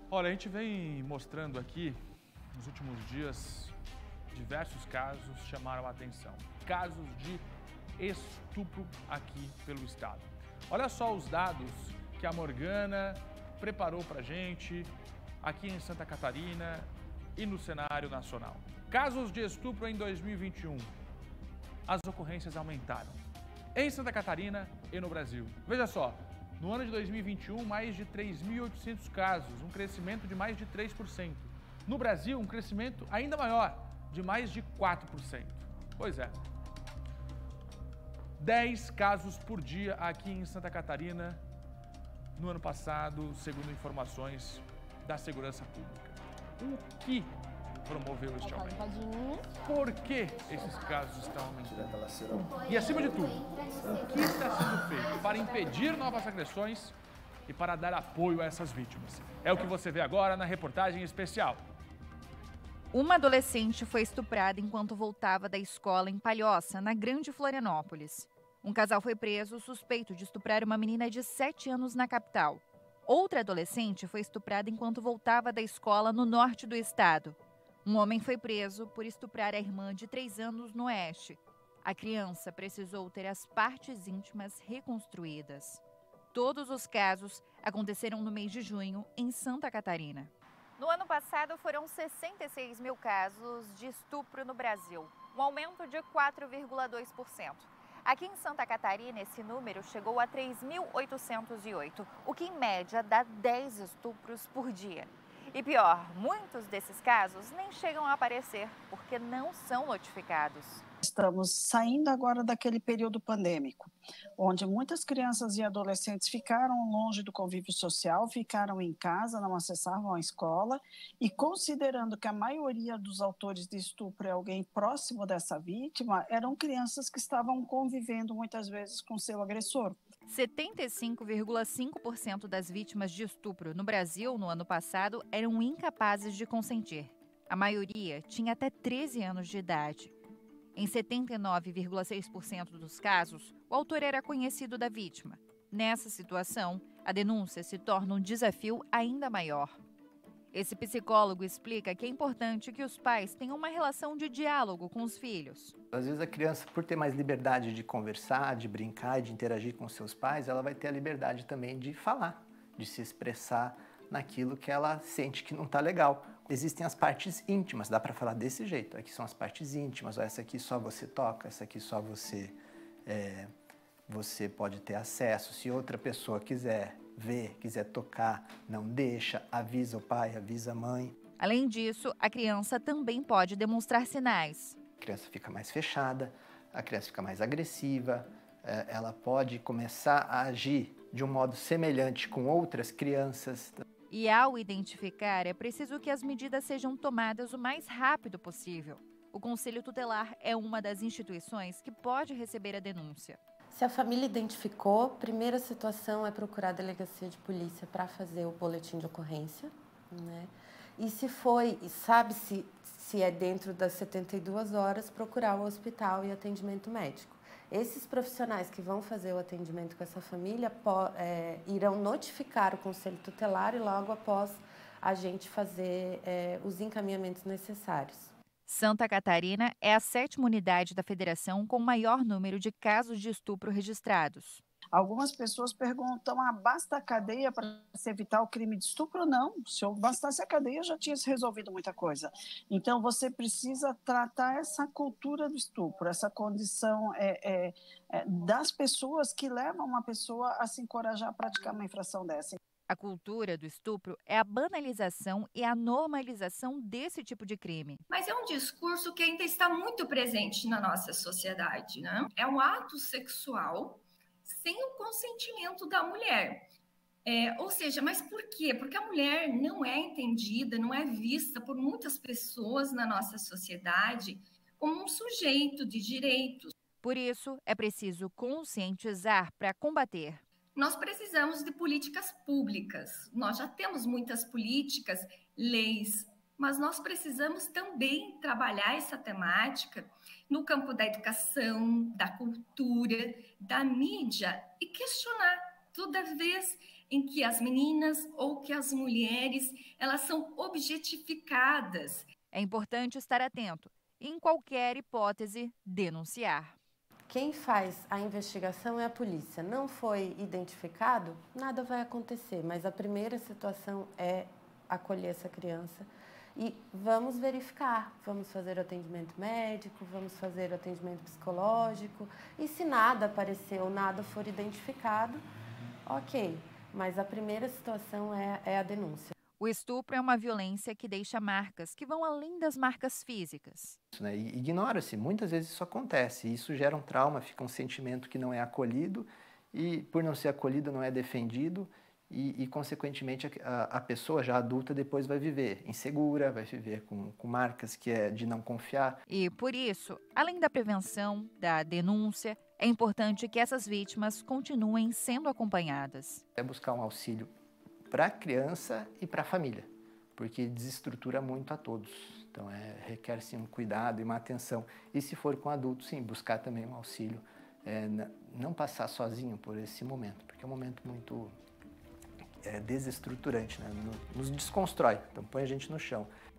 Olha, a gente vem mostrando aqui, nos últimos dias, diversos casos chamaram a atenção. Casos de estupro aqui pelo estado. Olha só os dados que a Morgana preparou pra gente aqui em Santa Catarina e no cenário nacional. Casos de estupro em 2021. As ocorrências aumentaram em Santa Catarina e no Brasil. Veja só, no ano de 2021, mais de 3.800 casos, um crescimento de mais de 3%. No Brasil, um crescimento ainda maior, de mais de 4%. Pois é. 10 casos por dia aqui em Santa Catarina no ano passado, segundo informações da Segurança Pública. O que promoveu este aumento? Por que esses casos estão aumentando? E, acima de tudo, o que está sendo feito para impedir novas agressões e para dar apoio a essas vítimas? É o que você vê agora na reportagem especial. Uma adolescente foi estuprada enquanto voltava da escola em Palhoça, na Grande Florianópolis. Um casal foi preso suspeito de estuprar uma menina de 7 anos na capital. Outra adolescente foi estuprada enquanto voltava da escola no norte do estado. Um homem foi preso por estuprar a irmã de 3 anos no oeste. A criança precisou ter as partes íntimas reconstruídas. Todos os casos aconteceram no mês de junho, em Santa Catarina. No ano passado, foram 66 mil casos de estupro no Brasil, um aumento de 4,2%. Aqui em Santa Catarina, esse número chegou a 3.808, o que em média dá 10 estupros por dia. E pior, muitos desses casos nem chegam a aparecer porque não são notificados. Estamos saindo agora daquele período pandêmico, onde muitas crianças e adolescentes ficaram longe do convívio social, ficaram em casa, não acessavam a escola, e considerando que a maioria dos autores de estupro é alguém próximo dessa vítima, eram crianças que estavam convivendo muitas vezes com seu agressor. 75,5% das vítimas de estupro no Brasil no ano passado eram incapazes de consentir. A maioria tinha até 13 anos de idade. Em 79,6% dos casos, o autor era conhecido da vítima. Nessa situação, a denúncia se torna um desafio ainda maior. Esse psicólogo explica que é importante que os pais tenham uma relação de diálogo com os filhos. Às vezes a criança, por ter mais liberdade de conversar, de brincar, de interagir com seus pais, ela vai ter a liberdade também de falar, de se expressar naquilo que ela sente que não está legal. Existem as partes íntimas, dá para falar desse jeito. Aqui são as partes íntimas, ó, essa aqui só você toca, essa aqui só você pode ter acesso. Se outra pessoa quiser ver, quiser tocar, não deixa, avisa o pai, avisa a mãe. Além disso, a criança também pode demonstrar sinais. A criança fica mais fechada, a criança fica mais agressiva, ela pode começar a agir de um modo semelhante com outras crianças. E ao identificar, é preciso que as medidas sejam tomadas o mais rápido possível. O Conselho Tutelar é uma das instituições que pode receber a denúncia. Se a família identificou, a primeira situação é procurar a delegacia de polícia para fazer o boletim de ocorrência, né? E se sabe-se se é dentro das 72 horas, procurar o hospital e atendimento médico. Esses profissionais que vão fazer o atendimento com essa família irão notificar o Conselho Tutelar e logo após a gente fazer os encaminhamentos necessários. Santa Catarina é a 7ª unidade da federação com maior número de casos de estupro registrados. Algumas pessoas perguntam, basta a cadeia para se evitar o crime de estupro? Não, se bastasse a cadeia já tinha se resolvido muita coisa. Então você precisa tratar essa cultura do estupro, essa condição das pessoas que levam uma pessoa a se encorajar a praticar uma infração dessa. A cultura do estupro é a banalização e a normalização desse tipo de crime. Mas é um discurso que ainda está muito presente na nossa sociedade, né? É um ato sexual sem o consentimento da mulher. Ou seja, mas por quê? Porque a mulher não é entendida, não é vista por muitas pessoas na nossa sociedade como um sujeito de direitos. Por isso, é preciso conscientizar para combater. Nós precisamos de políticas públicas. Nós já temos muitas políticas, leis, mas nós precisamos também trabalhar essa temática no campo da educação, da cultura, da mídia e questionar toda vez em que as meninas ou que as mulheres, elas são objetificadas. É importante estar atento e, em qualquer hipótese, denunciar. Quem faz a investigação é a polícia. Não foi identificado, nada vai acontecer, mas a primeira situação é acolher essa criança e vamos verificar, vamos fazer o atendimento médico, vamos fazer o atendimento psicológico e se nada aparecer ou nada for identificado, ok, mas a primeira situação é a denúncia. O estupro é uma violência que deixa marcas que vão além das marcas físicas. E ignora-se, muitas vezes isso acontece, e isso gera um trauma, fica um sentimento que não é acolhido, e por não ser acolhido não é defendido, e consequentemente a pessoa já adulta depois vai viver insegura, vai viver com marcas que é de não confiar. E por isso, além da prevenção, da denúncia, é importante que essas vítimas continuem sendo acompanhadas. É buscar um auxílio para a criança e para a família, porque desestrutura muito a todos. Então, requer sim um cuidado e uma atenção. E se for com adultos, sim, buscar também um auxílio. Não passar sozinho por esse momento, porque é um momento muito desestruturante, né? Nos desconstrói, então põe a gente no chão.